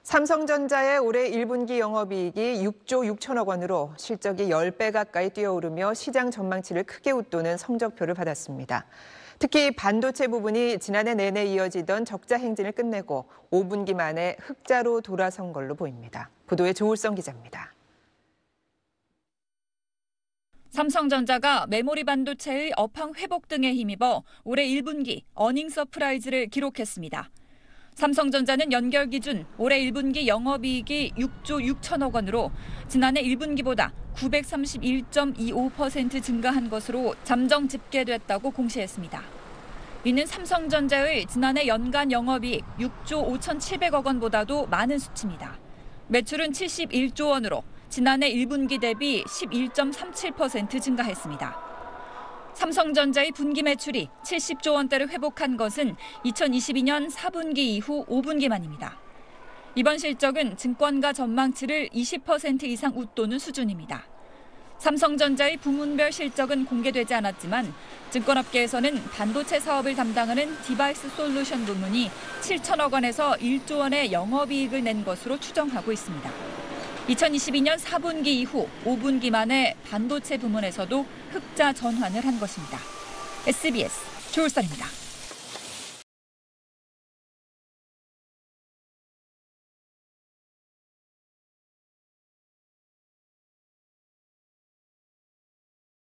삼성전자의 올해 1분기 영업이익이 6조 6천억 원으로 실적이 10배 가까이 뛰어오르며 시장 전망치를 크게 웃도는 성적표를 받았습니다. 특히 반도체 부분이 지난해 내내 이어지던 적자 행진을 끝내고 5분기 만에 흑자로 돌아선 걸로 보입니다. 보도에 조울성 기자입니다. 삼성전자가 메모리 반도체의 업황 회복 등에 힘입어 올해 1분기 어닝 서프라이즈를 기록했습니다. 삼성전자는 연결 기준 올해 1분기 영업이익이 6조 6천억 원으로 지난해 1분기보다 931.25% 증가한 것으로 잠정 집계됐다고 공시했습니다. 이는 삼성전자의 지난해 연간 영업이익 6조 5,700억 원보다도 많은 수치입니다. 매출은 71조 원으로 지난해 1분기 대비 11.37% 증가했습니다. 삼성전자의 분기 매출이 70조 원대를 회복한 것은 2022년 4분기 이후 5분기 만입니다. 이번 실적은 증권가 전망치를 20% 이상 웃도는 수준입니다. 삼성전자의 부문별 실적은 공개되지 않았지만 증권업계에서는 반도체 사업을 담당하는 디바이스 솔루션 부문이 7천억 원에서 1조 원의 영업이익을 낸 것으로 추정하고 있습니다. 2022년 4분기 이후 5분기 만에 반도체 부문에서도 흑자 전환을 한 것입니다. SBS 조울선입니다.